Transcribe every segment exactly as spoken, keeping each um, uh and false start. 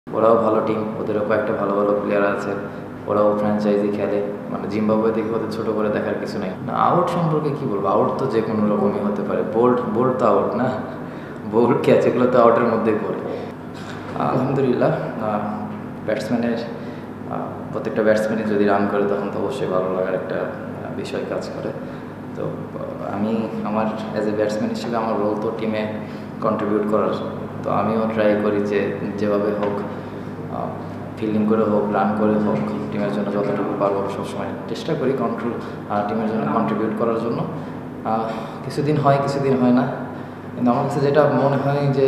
ওরাও ভালো টিম, ওদেরও কয়েকটা ভালো ভালো প্লেয়ার আছে, ওরাও ফ্র্যাঞ্চাইজি খেলে, মানে জিম্বাবুয়ে থেকে ওদের ছোটো করে দেখার কিছু নেই। না, আউট সম্পর্কে কী বলবো, আউট তো যে কোনো রকমই হতে পারে, বোল্ড বোল্ড তো আউট না, বোল্ড ক্যাচ এগুলো তো আউটের মধ্যেই পড়ে। আলহামদুলিল্লাহ, ব্যাটসম্যানের প্রত্যেকটা ব্যাটসম্যানই যদি রান করে তখন তো অবশ্যই ভালো লাগার একটা বিষয় কাজ করে। তো আমি আমার অ্যাজ এ ব্যাটসম্যান হিসেবে আমার রোল তো টিমে কন্ট্রিবিউট করার, তো আমিও ট্রাই করি যে যেভাবে হোক, ফিল্ডিং করে হোক, রান করে হোক, টিমের জন্য যতটুকু পারবো সবসময় চেষ্টা করি কন্ট্রোল টিমের জন্য কন্ট্রিবিউট করার জন্য। কিছুদিন হয় কিছুদিন হয় না, কিন্তু আমার কাছে যেটা মনে হয় যে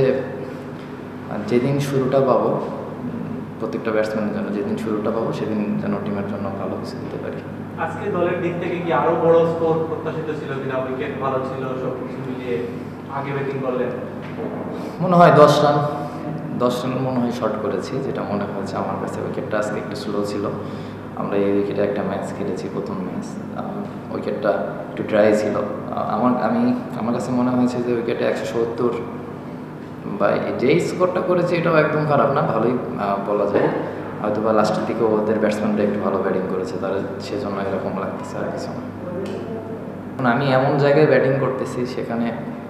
যেদিন শুরুটা পাবো প্রত্যেকটা ব্যাটসম্যানের জন্য, যেদিন শুরুটা পাবো সেদিন যেন টিমের জন্য ভালো কিছু দিতে পারি। আজকে দলের দিক থেকে কি আরো বড় স্কোর প্রত্যাশিত ছিল কিনা? উইকেট ভালো ছিল, সব কিছু মিলিয়ে আগে ব্যাটিং করলেন, মনে হয় দশ রান দশ রান মনে হয় শর্ট করেছি, যেটা মনে হয়েছে আমার কাছে। উইকেটটা আজকে একটু স্লো ছিল, আমরা এই উইকেটে একটা ম্যাচ খেলেছি, প্রথম ম্যাচ, উইকেটটা একটু ড্রাই ছিল। আমার আমি আমার কাছে মনে হয়েছে যে উইকেটে একশো সত্তর বা যেই স্কোরটা করেছে এটাও একদম খারাপ না, ভালোই বলা যায়। হয়তো বা লাস্টের দিকে ওদের ব্যাটসম্যানরা একটু ভালো ব্যাটিং করেছে, তারা সেজন্য এরকম লাগতেছে, আর কিছু না। আমি এমন জায়গায় ব্যাটিং করতেছি সেখানে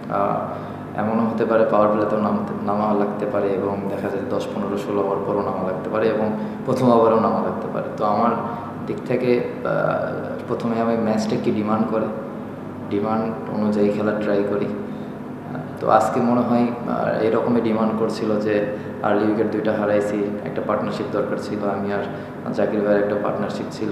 এমনও হতে পারে পাওয়ার প্লেতেও নামতে নামা লাগতে পারে, এবং দেখা যায় দশ পনেরো ষোলো ওভার পরও নামা লাগতে পারে, এবং প্রথম ওভারেও নামা লাগতে পারে। তো আমার দিক থেকে প্রথমে আমি ম্যাচটা কি ডিমান্ড করে ডিমান্ড অনুযায়ী খেলার ট্রাই করি। তো আজকে মনে হয় এরকমই ডিমান্ড করছিল যে আর্লি উইকেট দুইটা হারাইছি, একটা পার্টনারশিপ দরকার ছিল, আমি আর জাকির ভাইয়ের একটা পার্টনারশিপ ছিল,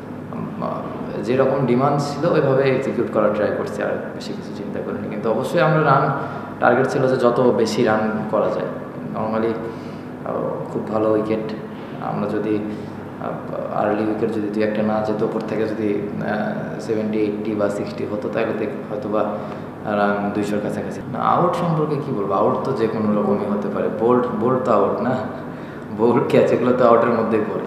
যেরকম ডিমান্ড ছিল ওইভাবে এক্সিকিউট করার ট্রাই করছি, আর বেশি কিছু চিন্তা করিনি। কিন্তু অবশ্যই আমরা রান টার্গেট ছিল যে যত বেশি রান করা যায়। নর্মালি খুব ভালো উইকেট, আমরা যদি আর্লি উইকেট যদি দুই একটা না যেত, ওপর থেকে যদি সেভেন্টি এইট্টি বা সিক্সটি হতো, তাহলে হয়তো বা রান দুইশোর কাছাকাছি। না, আউট সম্পর্কে কী বলবো, আউট তো যে কোনো রকমই হতে পারে, বোল্ড বোল্ড তো আউট না, বোল্ড ক্যাচ এগুলো তো আউটের মধ্যেই পড়ে।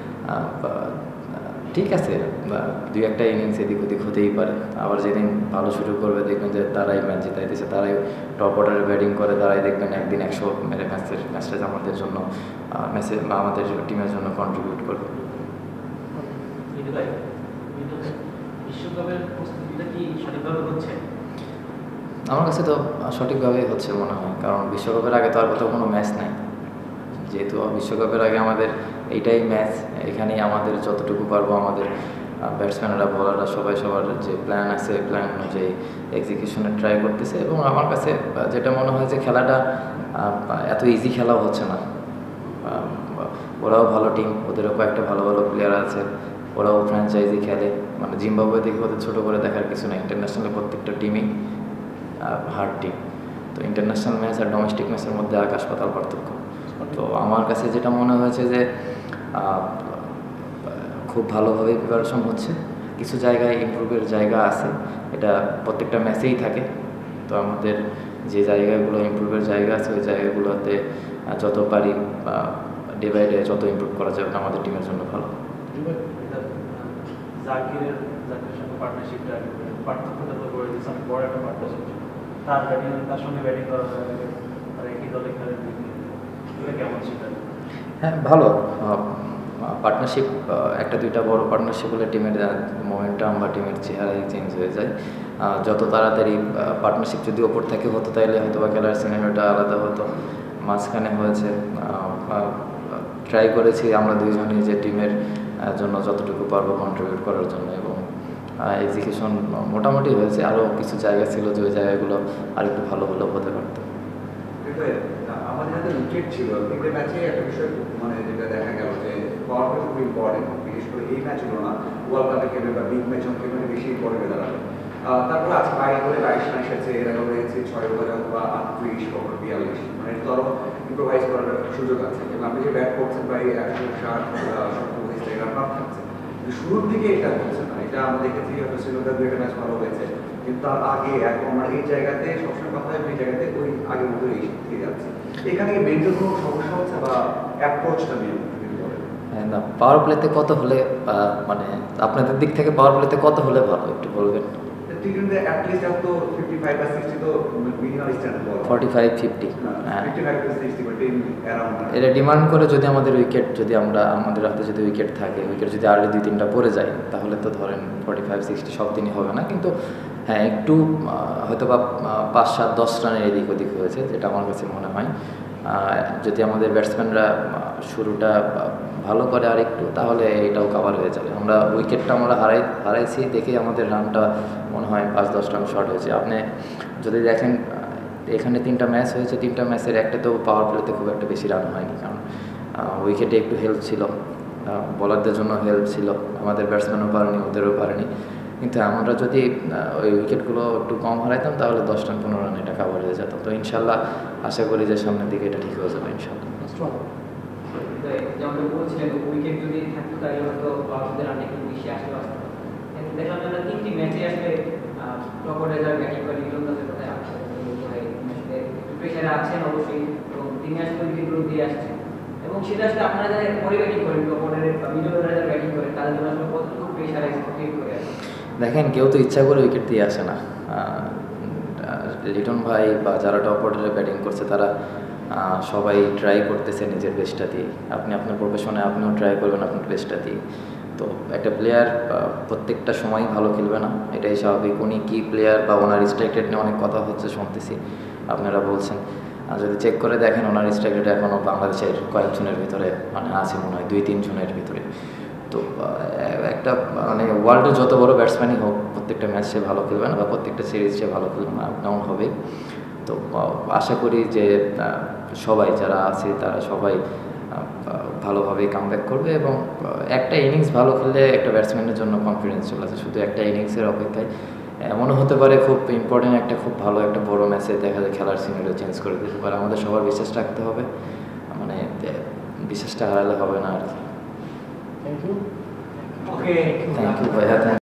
ঠিক আছে, দুই একটা ইনিংস এদিক ওদিক হতেই পারে। আবার যেদিন ভালো শুরু করবে দেখবেন যে তারাই ম্যাচ জিতাইতেছে, তারাই টপ অর্ডারে ব্যাটিং করে, তারাই দেখবেন একদিন একশো মেরে ম্যাচের ম্যাচটা আমাদের জন্য ম্যাচে আমাদের টিমের জন্য কন্ট্রিবিউট করবে। বিশ্বকাপের প্রস্তুতিটা কি সঠিকভাবে হচ্ছে? আমার কাছে তো সঠিকভাবেই হচ্ছে মনে হয়, কারণ বিশ্বকাপের আগে তো আর কোথাও কোনো ম্যাচ নাই। যেহেতু বিশ্বকাপের আগে আমাদের এইটাই ম্যাচ, এখানেই আমাদের যতটুকু পারবো আমাদের ব্যাটসম্যানরা বলাররা সবাই সবার যে প্ল্যান আছে প্ল্যান অনুযায়ী এক্সিকিউশনের ট্রাই করতেছে। এবং আমার কাছে যেটা মনে হয় যে খেলাটা এত ইজি খেলাও হচ্ছে না। ওরাও ভালো টিম, ওদেরও কয়েকটা ভালো ভালো প্লেয়ার আছে, ওরাও ফ্র্যাঞ্চাইজি খেলে, মানে জিম্বাবুয়ে থেকে ওদের ছোটো করে দেখার কিছু না। ইন্টারন্যাশনালে প্রত্যেকটা টিমই হার্ড টিম। তো ইন্টারন্যাশনাল ম্যাচ আর ডোমেস্টিক ম্যাচের মধ্যে আকাশ পাতাল পার্থক্য। তো আমার কাছে যেটা মনে হয়েছে যে খুব ভালোভাবে প্রিপারেশন হচ্ছে, কিছু জায়গায় ইমপ্রুভের জায়গা আছে, এটা প্রত্যেকটা ম্যাচেই থাকে। তো আমাদের যে জায়গাগুলো ইমপ্রুভের জায়গা আছে ওই জায়গাগুলোতে যত পারি ডে বাই ডে যত ইমপ্রুভ করা যাবে আমাদের টিমের জন্য ভালো। জাকিরের জাকিরের সঙ্গে পার্টনারশিপটা পার্থক্যটা তো করে দিচ্ছে, অনেক বড় একটা পার্টনারশিপ। তার ব্যাটিং তার সঙ্গে ব্যাটিং করা আর একই দলে খেলেন, এটা কেমন ছিল? হ্যাঁ, ভালো পার্টনারশিপ, একটা দুইটা বড় পার্টনারশিপ হলে টিমের মোমেন্টাম বা টিমের চেহারাই চেঞ্জ হয়ে যায়। যত তাড়াতাড়ি পার্টনারশিপ যদি ওপর থেকে হতো তাহলে হয়তো বা খেলার সিনেমাটা আলাদা হতো। মাঝখানে হয়েছে, ট্রাই করেছি আমরা দুইজনই যে টিমের জন্য যতটুকু পারবো কন্ট্রিবিউট করার জন্য, এবং এক্সিকিউশন মোটামুটি হয়েছে। আরও কিছু জায়গা ছিল যে ওই জায়গাগুলো আর একটু ভালো হলেও হতে পারত। আমাদের হাতে উইকেট ছিল, কিন্তু ম্যাচে একটা বিষয় মানে যেটা দেখা গেল যে পাওয়ার প্লে খুব ইম্পর্টেন্ট, বিশেষ করে এই ম্যাচগুলো না, ওয়ার্ল্ড কাপে খেলবে বা বিগ ম্যাচ অনেক মানে বেশি ইম্পর্টেন্ট দাঁড়াবে। তারপরে আজকে বাইরে করে বাইশ রান এসেছে, এর আগে হয়েছে ছয় ওভারে বা আটত্রিশ ওভার বিয়াল্লিশ, মানে এটা তো আরও ইম্প্রোভাইজ করার সুযোগ আছে। এবং আপনি যে ব্যাট করছেন প্রায় একশো ষাট সত্তর রান আপ থাকছে, শুরুর দিকে এটা হচ্ছে না। এটা আমরা দেখেছি হয়তো শ্রীলঙ্কার দুই একটা ম্যাচ ভালো হয়েছে, কিন্তু তার আগে এখন আমার এই জায়গাতে সবসময় কথা হয় এই জায়গাতে ওই আগের মতো এই থেকে যাচ্ছে। এখানে মেন্টাল কোনো সমস্যা হচ্ছে বা অ্যাপ্রোচটা মেন? না, পাওয়ার প্লেতে কত হলে মানে আপনাদের দিক থেকে পাওয়ার প্লেতে কত হলে ভালো একটু বলবেন? টি টোয়েন্টি অ্যাটলিস্ট তো ফিফটি ফাইভ বা সিক্সটি তো minimum standard ball forty five fifty হ্যাঁ ফিফটি ফাইভ টু সিক্সটি বা টেন অ্যারাউন্ড এটা ডিমান্ড করে যদি আমাদের উইকেট যদি আমরা আমাদের হাতে যদি উইকেট থাকে উইকেট যদি আর্লি দুই তিনটা পড়ে যায় তাহলে তো ধরেন ফর্টি ফাইভ সিক্সটি সব দিনই হবে না কিন্তু হ্যাঁ একটু হয়তো বা পাঁচ সাত দশ রানের এদিক ওদিক হয়েছে যেটা আমার কাছে মনে হয় যদি আমাদের ব্যাটসম্যানরা শুরুটা ভালো করে আর একটু তাহলে এটাও কভার হয়ে যাবে আমরা উইকেটটা আমরা হারাই হারাইছি দেখে আমাদের রানটা মনে হয় পাঁচ দশ রান শর্ট হয়েছে আপনি যদি দেখেন এখানে তিনটা ম্যাচ হয়েছে তিনটা ম্যাচের একটা তো পাওয়ার প্লেতে খুব একটা বেশি রান হয়নি কারণ উইকেটে একটু হেল্প ছিল বলারদের জন্য হেল্প ছিল আমাদের ব্যাটসম্যানও পারেনি ওদেরও পারেনি কিন্তু আমরা যদি ওই উইকেটগুলো একটু কম হারাইতাম তাহলে দশ রান পনেরো রান এটা কাভার হয়ে যেত তো ইনশাল্লাহ আশা করি যে সামনের দিকে এটা ঠিক হয়ে যাবে ইনশাল্লাহ যেমন বলছিলেন উইকেট যদি থাকতো তাহলে হয়তো বাংলাদেশের রান একটু বেশি আসতে পারতো কিন্তু দেখলাম আমরা তিনটি ম্যাচে আসলে টপরেজার ব্যাটিং করে লিটন দাসের কথায় আসছে একটু প্রেশারে আছেন অবশ্যই এবং তিনি আসলে উইকেটগুলো দিয়ে আসছেন এবং সেটা আসলে আপনারা যারা পরে ব্যাটিং করেন টপরের বা মিডল অর্ডারে ব্যাটিং করেন তাদের জন্য আসলে কতটুকু প্রেশার ক্রিয়েট করে আসে দেখেন কেউ তো ইচ্ছা করে উইকেট দিয়ে আসে না লিটন ভাই বা যারা টপ অর্ডারে ব্যাটিং করছে তারা সবাই ট্রাই করতেছে নিজের বেস্টটা দিয়ে আপনি আপনার প্রফেশনে আপনিও ট্রাই করবেন আপনার বেস্টটা দিয়ে তো একটা প্লেয়ার প্রত্যেকটা সময় ভালো খেলবে না এটাই স্বাভাবিক উনি কী প্লেয়ার বা ওনার স্ট্রাইক রেট নিয়ে অনেক কথা হচ্ছে শুনতেছি আপনারা বলছেন আর যদি চেক করে দেখেন ওনার স্ট্রাইক রেট এখনও বাংলাদেশের কয়েকজনের ভিতরে মানে আছে মনে হয় দুই তিনজনের ভিতরে তো একটা মানে ওয়ার্ল্ডের যত বড় ব্যাটসম্যানই হোক প্রত্যেকটা ম্যাচ সে ভালো খেলবে না বা প্রত্যেকটা সিরিজ সে ভালো খেলবে না ডাউন হবে তো আশা করি যে সবাই যারা আছে তারা সবাই ভালোভাবে কামব্যাক করবে এবং একটা ইনিংস ভালো খেললে একটা ব্যাটসম্যানের জন্য কনফিডেন্স চলে আসে শুধু একটা ইনিংসের অপেক্ষায় এমনও হতে পারে খুব ইম্পর্টেন্ট একটা খুব ভালো একটা বড় ম্যাচে দেখা যায় খেলার সিনারিও চেঞ্জ করে দিতে পারে আমাদের সবার বিশ্বাস রাখতে হবে মানে বিশ্বাসটা হারালে হবে না আর কি thank you okay thank you ভাইয়া